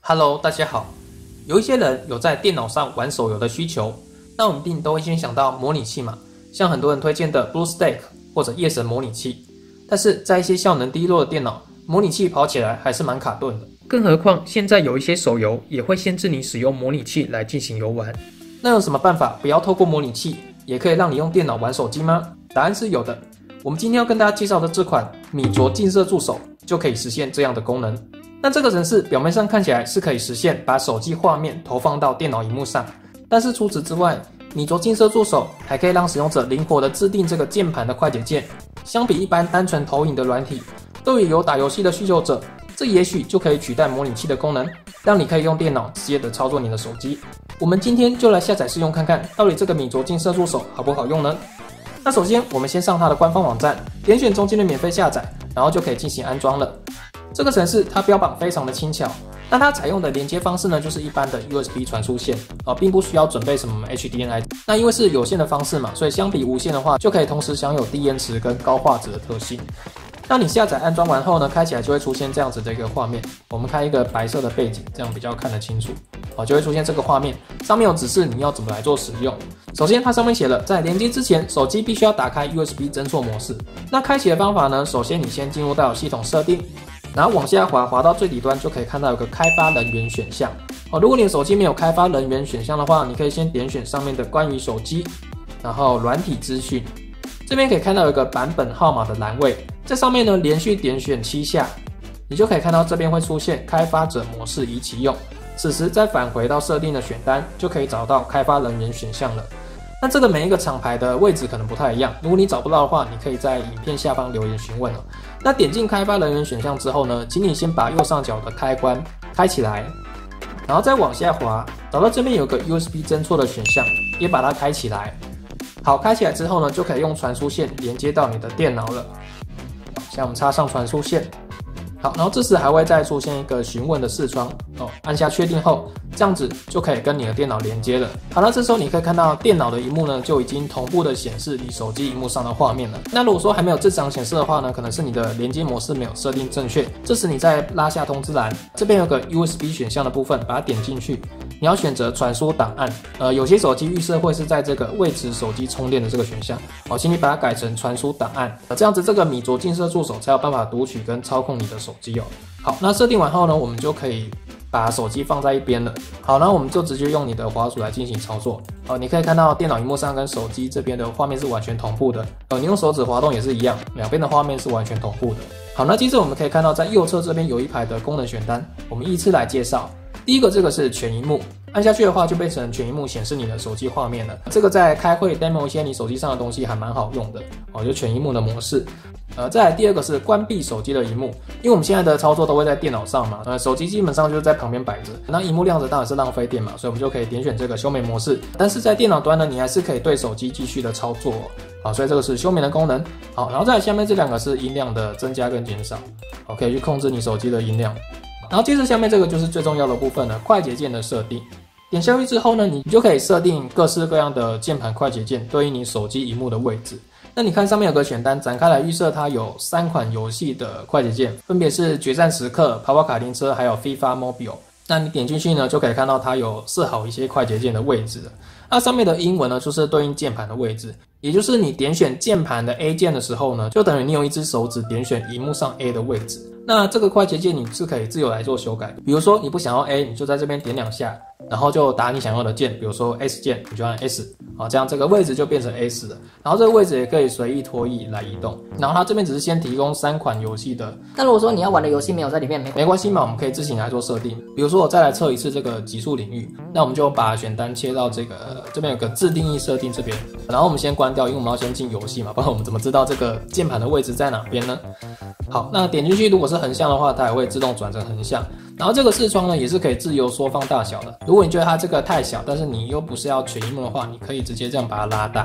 Hello， 大家好。有一些人有在电脑上玩手游的需求，那我们一定都会先想到模拟器嘛，像很多人推荐的 BlueStack 或者夜神模拟器。但是在一些效能低落的电脑，模拟器跑起来还是蛮卡顿的。更何况现在有一些手游也会限制你使用模拟器来进行游玩。那有什么办法不要透过模拟器，也可以让你用电脑玩手机吗？答案是有的。我们今天要跟大家介绍的这款米卓近摄助手就可以实现这样的功能。那这个程式表面上看起来是可以实现把手机画面投放到电脑萤幕上，但是除此之外，米卓近摄助手还可以让使用者灵活地制定这个键盘的快捷键。相比一般单纯投影的软体，对于有打游戏的需求者，这也许就可以取代模拟器的功能，让你可以用电脑直接的操作你的手机。我们今天就来下载试用看看，到底这个米卓近摄助手好不好用呢？那首先我们先上它的官方网站，点选中间的免费下载，然后就可以进行安装了。这个程式它标榜非常的轻巧，那它采用的连接方式呢，就是一般的 USB 传输线并不需要准备什么 HDMI。那因为是有线的方式嘛，所以相比无线的话，就可以同时享有低延迟跟高画质的特性。那你下载安装完后呢，开起来就会出现这样子的一个画面。我们开一个白色的背景，这样比较看得清楚。就会出现这个画面，上面有指示你要怎么来做使用。首先它上面写了，在连接之前，手机必须要打开 USB 侦错模式。那开启的方法呢，首先你先进入到系统设定，然后往下滑到最底端就可以看到有个开发人员选项。如果你的手机没有开发人员选项的话，你可以先点选上面的关于手机，然后软体资讯，这边可以看到有一个版本号码的栏位，在上面呢连续点选7下，你就可以看到这边会出现开发者模式已启用。此时再返回到设定的选单，就可以找到开发人员选项了。那这个每一个厂牌的位置可能不太一样，如果你找不到的话，你可以在影片下方留言询问。那点进开发人员选项之后呢，请你先把右上角的开关开起来，然后再往下滑，找到这边有个 USB 侦错的选项，也把它开起来。好，开起来之后呢，就可以用传输线连接到你的电脑了。现在我们插上传输线。好，然后这时还会再出现一个询问的视窗按下确定后，这样子就可以跟你的电脑连接了。好，那这时候你可以看到电脑的萤幕呢，就已经同步的显示你手机萤幕上的画面了。那如果说还没有正常显示的话呢，可能是你的连接模式没有设定正确。这时你再拉下通知栏，这边有个 USB 选项的部分，把它点进去。你要选择传输档案，有些手机预设会是在这个位置手机充电的这个选项，请你把它改成传输档案，这样子这个米卓近摄助手才有办法读取跟操控你的手机。好，那设定完后呢，我们就可以把手机放在一边了。好，那我们就直接用你的滑鼠来进行操作。你可以看到电脑萤幕上跟手机这边的画面是完全同步的。你用手指滑动也是一样，两边的画面是完全同步的。好，那接着我们可以看到在右侧这边有一排的功能选单，我们依次来介绍。第一个这个是全萤幕，按下去的话就变成全萤幕显示你的手机画面了。这个在开会 demo 一些你手机上的东西还蛮好用的就全萤幕的模式。再来第二个是关闭手机的萤幕，因为我们现在的操作都会在电脑上嘛，手机基本上就是在旁边摆着，那萤幕亮着当然是浪费电嘛，所以我们就可以点选这个休眠模式。但是在电脑端呢，你还是可以对手机继续的操作好，所以这个是休眠的功能。好，然后再来下面这两个是音量的增加跟减少，可以去控制你手机的音量。然后接着下面这个就是最重要的部分了，快捷键的设定。点下去之后呢，你就可以设定各式各样的键盘快捷键对应你手机萤幕的位置。那你看上面有个选单，展开来预设它有3款游戏的快捷键，分别是决战时刻、跑跑卡丁车还有 FIFA Mobile。那你点进去呢，就可以看到它有设好一些快捷键的位置了。那上面的英文呢，就是对应键盘的位置，也就是你点选键盘的 A 键的时候呢，就等于你用一只手指点选萤幕上 A 的位置。那这个快捷键你是可以自由来做修改，比如说你不想要 A， 你就在这边点2下，然后就打你想要的键，比如说 S 键，你就按 S， 这样这个位置就变成 S 了。然后这个位置也可以随意拖移来移动。然后它这边只是先提供3款游戏的， 但如果说你要玩的游戏没有在里面， 没关系嘛，我们可以自行来做设定。比如说我再来测一次这个极速领域，那我们就把选单切到这边有个自定义设定这边，然后我们先关掉，因为我们要先进游戏嘛，不然我们怎么知道这个键盘的位置在哪边呢？好，那点进去如果是横向的话，它也会自动转成横向。然后这个视窗呢，也是可以自由缩放大小的。如果你觉得它这个太小，但是你又不是要全萤幕的话，你可以直接这样把它拉大，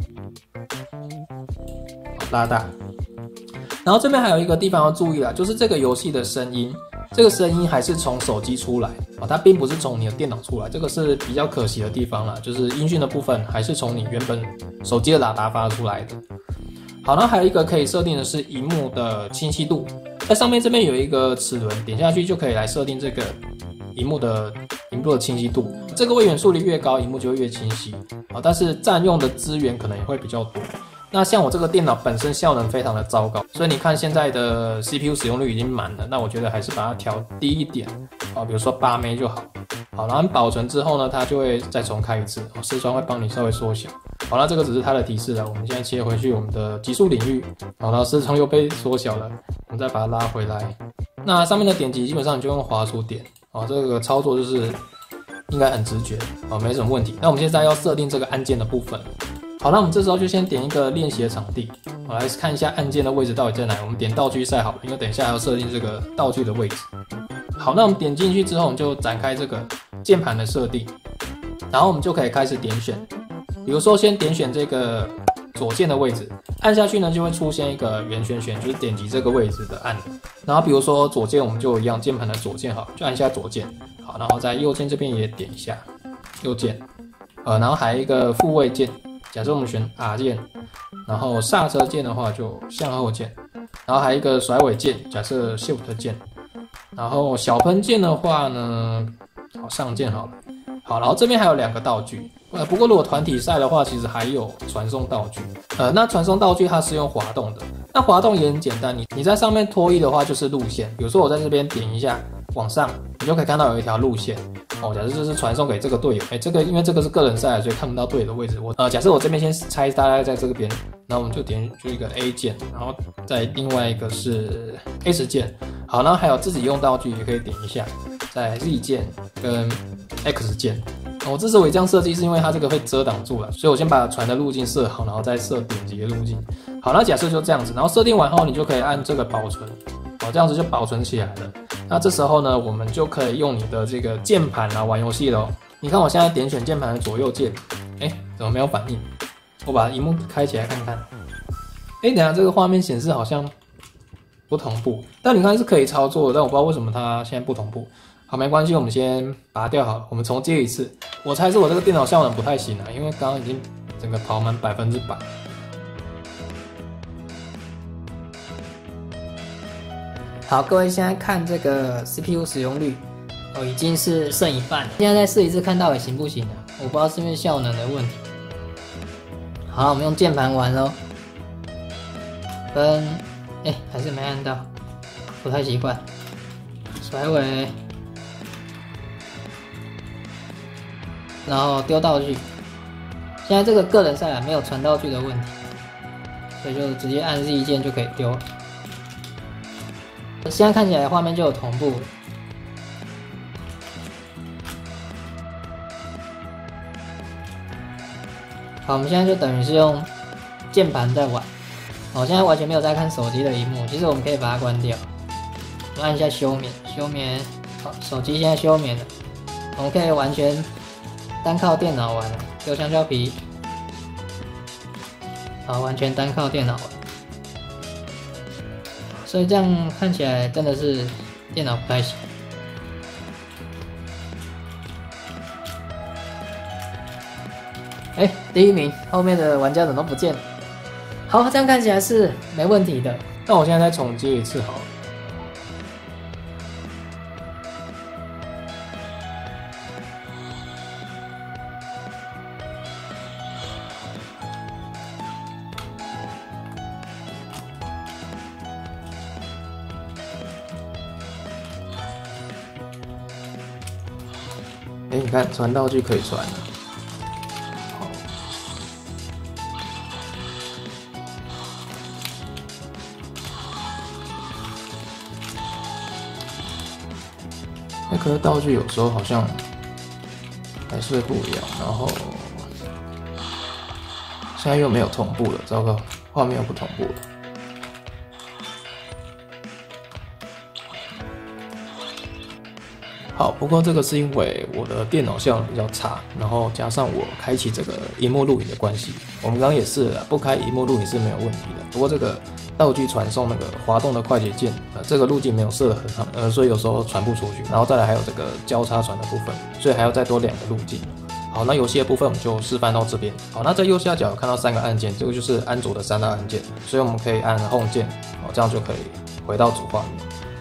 拉大。然后这边还有一个地方要注意啦，就是这个游戏的声音，这个声音还是从手机出来它并不是从你的电脑出来，这个是比较可惜的地方啦，就是音讯的部分还是从你原本手机的喇叭发出来的。好，那还有一个可以设定的是萤幕的清晰度，在上面这边有一个齿轮，点下去就可以来设定这个荧幕的清晰度。这个位元速率越高，荧幕就会越清晰啊，但是占用的资源可能也会比较多。那像我这个电脑本身效能非常的糟糕，所以你看现在的 CPU 使用率已经满了，那我觉得还是把它调低一点啊，比如说8 M 就好。好，然后保存之后呢，它就会再重开一次，视窗会帮你稍微缩小。好，那这个只是它的提示了。我们现在切回去我们的极速领域，好，然后视窗又被缩小了，我们再把它拉回来。那上面的点击基本上你就用滑鼠点，哦，这个操作就是应该很直觉，哦，没什么问题。那我们现在要设定这个按键的部分。好，那我们这时候就先点一个练习的场地，我来看一下按键的位置到底在哪。我们点道具赛好了，因为等一下还要设定这个道具的位置。好，那我们点进去之后，我们就展开这个键盘的设定，然后我们就可以开始点选。比如说，先点选这个左键的位置，按下去呢就会出现一个圆圈圈，就是点击这个位置的按钮。然后比如说左键，我们就一样，键盘的左键好，就按下左键。好，然后在右键这边也点一下右键，然后还有一个复位键。假设我们选 R 键，然后刹车键的话就向后键，然后还有一个甩尾键，假设 Shift 键，然后小喷键的话呢，好上键好了，好，然后这边还有2个道具，不过如果团体赛的话，其实还有传送道具，那传送道具它是用滑动的，那滑动也很简单，你在上面拖曳的话就是路线，比如说我在这边点一下往上，你就可以看到有一条路线。哦，假设这是传送给这个队友，这个因为这个是个人赛，所以看不到队友的位置。假设我这边先猜大概在这个边，然后我们就点一个 A 键，然后再另外一个是 S 键。好，然后还有自己用道具也可以点一下，在 Z 键跟 X 键。之所以这样设计，是因为它这个会遮挡住了，所以我先把传的路径设好，然后再设点击的路径。好，那假设就这样子，然后设定完后，你就可以按这个保存，这样子就保存起来了。那这时候呢，我们就可以用你的这个键盘玩游戏了。你看我现在点选键盘的左右键，怎么没有反应？我把萤幕开起来看看。等一下这个画面显示好像不同步，但你看是可以操作的，但我不知道为什么它现在不同步。好，没关系，我们先拔掉好了，我们重接一次。我猜是我这个电脑效能不太行了，因为刚刚已经整个跑满100%。 好，各位现在看这个 CPU 使用率，已经是剩一半。现在再试一次，看到底行不行啊？我不知道是因为效能的问题。好，我们用键盘玩咯。还是没按到，不太习惯。甩尾，然后丢道具。现在这个个人赛没有传道具的问题，所以就直接按 Z 键就可以丢了。现在看起来画面就有同步。好，我们现在就等于是用键盘在玩。我现在完全没有在看手机的萤幕，其实我们可以把它关掉。我们按一下休眠，休眠。好，手机现在休眠了，我们可以完全单靠电脑玩了。丢香蕉皮。好，完全单靠电脑玩。所以这样看起来真的是电脑不太行。第一名，后面的玩家怎么都不见了？好，这样看起来是没问题的。 那我现在再重接一次好了。你看传道具可以传了。可是道具有时候好像还是会不一样，然后现在又没有同步了，糟糕，画面又不同步了。好，不过这个是因为我的电脑效能比较差，然后加上我开启这个萤幕录影的关系，我们刚刚也试了，不开萤幕录影是没有问题的。不过这个道具传送那个滑动的快捷键，这个路径没有设得很好，所以有时候传不出去。然后再来还有这个交叉传的部分，所以还要再多2个路径。好，那游戏的部分我们就示范到这边。好，那在右下角有看到3个按键，这个就是安卓的3大按键，所以我们可以按 Home 键，这样就可以回到主画面。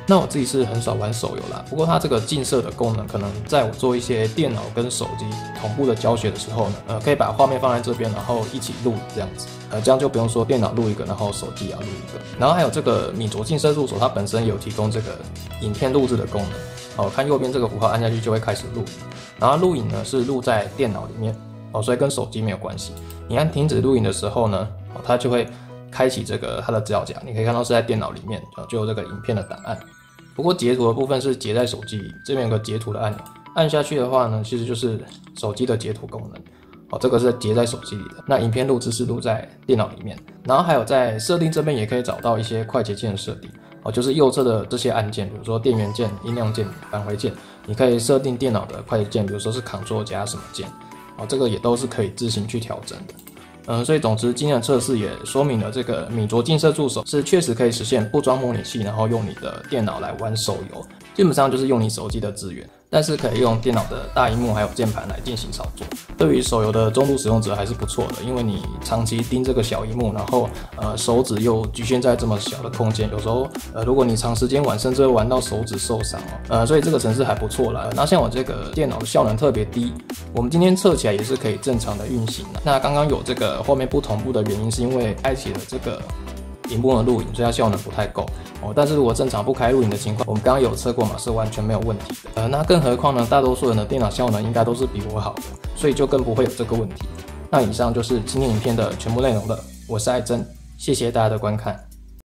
那我自己是很少玩手游啦，不过它这个近摄的功能，可能在我做一些电脑跟手机同步的教学的时候呢，可以把画面放在这边，然后一起录这样子，这样就不用说电脑录一个，然后手机也要录一个。然后还有这个米卓近摄助手，它本身有提供这个影片录制的功能。看右边这个符号按下去就会开始录，然后录影呢是录在电脑里面，所以跟手机没有关系。你按停止录影的时候呢，它就会开启这个它的资料夹，你可以看到是在电脑里面就有这个影片的档案。不过截图的部分是截在手机里，这边有个截图的按钮，按下去的话呢，其实就是手机的截图功能。这个是截在手机里的，那影片录制是录在电脑里面。然后还有在设定这边也可以找到一些快捷键的设定，就是右侧的这些按键，比如说电源键、音量键、返回键，你可以设定电脑的快捷键，比如说是 Ctrl 加什么键，这个也都是可以自行去调整的。所以总之今天的测试也说明了这个米卓近摄助手是确实可以实现不装模拟器，然后用你的电脑来玩手游，基本上就是用你手机的资源，但是可以用电脑的大萤幕还有键盘来进行操作。对于手游的中度使用者还是不错的，因为你长期盯这个小萤幕，然后手指又局限在这么小的空间，有时候如果你长时间玩，甚至会玩到手指受伤所以这个程式还不错啦。那像我这个电脑的效能特别低，我们今天测起来也是可以正常的运行的。那刚刚有这个画面不同步的原因，是因为开启了这个萤幕的录影，所以它效能不太够但是如果正常不开录影的情况，我们刚刚有测过嘛，是完全没有问题的。那更何况呢，大多数人的电脑效能应该都是比我好的，所以就更不会有这个问题。那以上就是今天影片的全部内容了，我是艾珍，谢谢大家的观看。